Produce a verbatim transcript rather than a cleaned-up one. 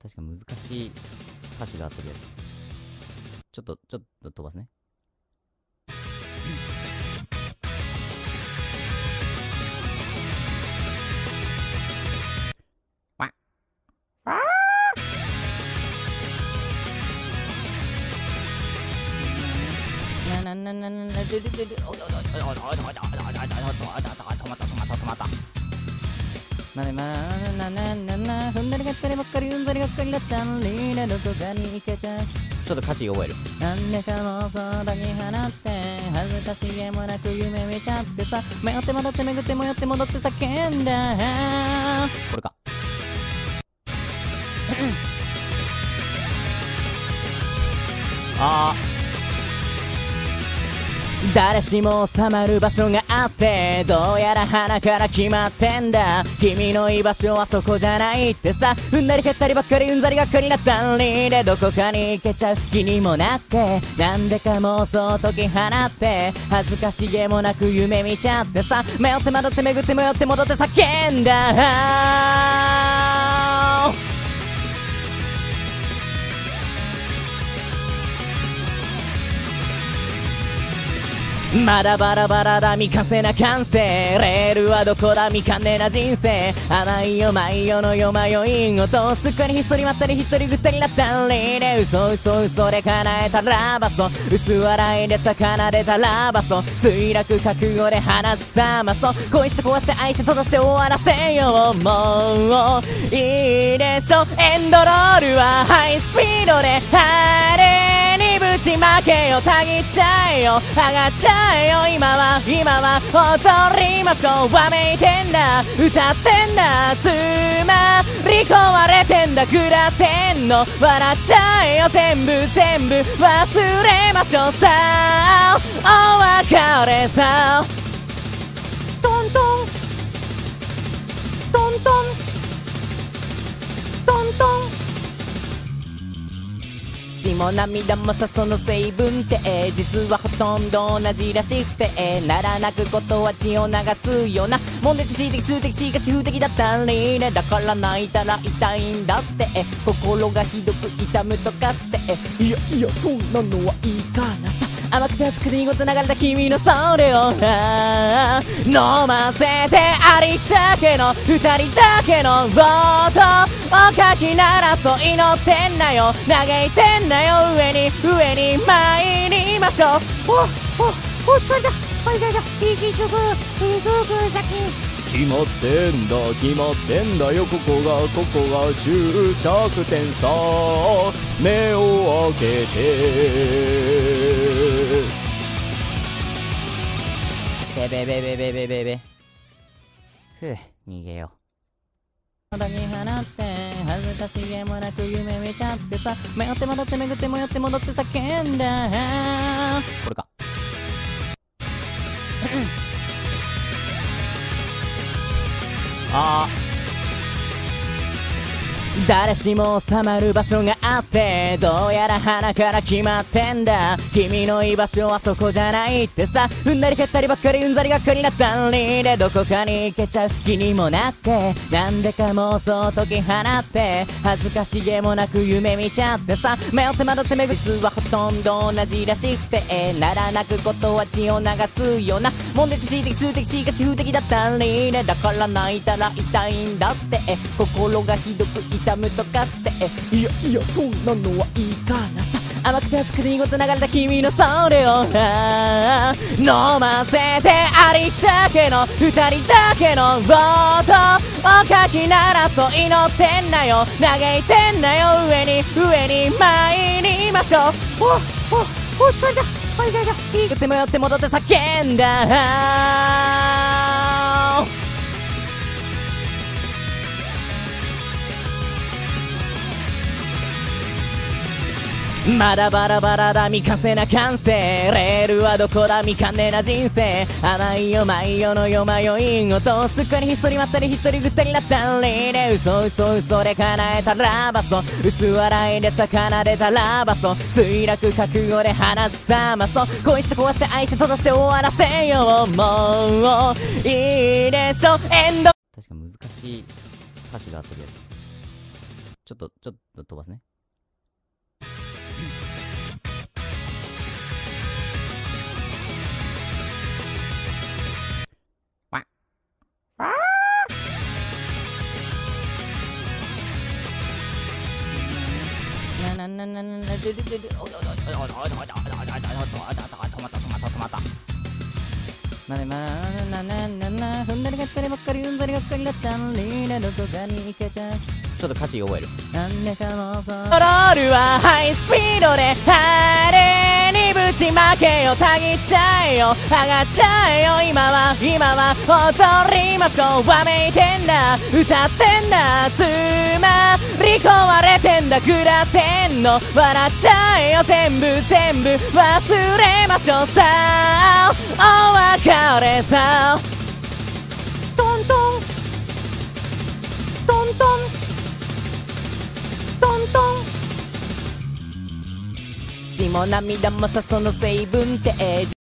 確か難しい歌詞があった気がする。ちょっと、ちょっと飛ばすね。わっ。わーななななななででででおおおおおおおおおおおおおおおお止まった止まった止まった。まねまななななな踏んだりがったりばっかりうんざりがっかりだったのにねどこかに行けちゃう。ちょっと歌詞覚える。なんでかもそうだに放って恥ずかしげもなく夢見ちゃってさ迷って戻って巡って迷って戻って叫んだ。これか。あー誰しも収まる場所があってどうやら鼻から決まってんだ。君の居場所はそこじゃないってさ踏んだり蹴ったりばっかりうんざりがっかりなったりでどこかに行けちゃう気にもなってなんでか妄想解き放って恥ずかしげもなく夢見ちゃってさ迷って惑って巡って迷って戻って叫んだ。まだバラバラだ未完成な感性レールはどこだ未完成な人生甘いよ迷よのよ迷いごとすっかりひっそりまったり一人ぐったりなったりで嘘嘘嘘で叶えたらばそ薄笑いで魚でたらばそ墜落覚悟で放つさまそ恋して壊して愛して閉ざして終わらせようもういいでしょエンドロールはハイスピードであれにぶちまけよたぎっちゃえよ上がっちゃえよ今は今は踊りましょうわめいてんだ歌ってんだつまり壊れてんだ食らってんの笑っちゃえよ全部全部忘れましょうさお別れさトントントントントントン血も涙もさその成分って実はほとんど同じらしくてならなくことは血を流すようなもんで知識的数的しかし不的だったりねだから泣いたら痛いんだって心がひどく痛むとかっていやいやそんなのはいいからさ甘くて熱くて濁って流れた君のそれを飲ませてありったけの二人だけの音をかき鳴らそう祈ってんなよ嘆いてんなよ上に上に参りましょう。おおお疲れた疲れた息つく息つく先決まってんだ決まってんだよここがここが終着点さ目を開けてべべべべべべべべふう逃げようだに放って恥ずかしげもなく夢見ちゃってさ迷って戻って巡って迷って戻って叫んだ。これか。あー誰しも収まる場所があってどうやら鼻から決まってんだ君の居場所はそこじゃないってさ踏んだり蹴ったりばっかりうんざりがっかりなったりでどこかに行けちゃう気にもなってなんでか妄想解き放って恥ずかしげもなく夢見ちゃってさ迷って惑って巡り実はほとんど同じらしくてならなくことは血を流すようなもんで知識的数的しかし不的だったりねだから泣いたら痛いんだって心がひどく痛むとかっていやいやそんなのはいいからさ甘くて熱くて濁って流れた君のそれを飲ませてありったけの二人だけの音をかき鳴らそう祈ってんなよ嘆いてんなよ上に上に参りましょう。おおお疲れた疲れた行って迷って戻って叫んだ。まだバラバラだ未完成な感性レールはどこだ未完成な人生甘いよ迷よのよ迷いごとすっかりひっそりまったり一人ぐったりなったりで嘘嘘嘘で叶えたらばそ薄笑いで魚でたらばそ墜落覚悟で放つさまそ恋して壊して愛して閉ざして終わらせようもういいでしょエンド確か難しい歌詞があった気がする。 ちょっと、ちょっと飛ばすね。わっ。わー。ななななななででででおおおおおおおおおおおおおお止まった止まった止まった。なねまなななな踏んだりがったりばっかりうんざりがっかりだったんりでどこかに行けちゃう。ちょっと歌詞覚える。なんでかもそうロールはハイスピードであれにぶちまけよたぎっちゃえよ上がっちゃえよ今は今は踊りましょうわめいてんだ歌ってんだつまり壊れてんだ食らってんの笑っちゃえよ全部全部忘れましょうさお別れさトントントントントントン血も涙もさその成分って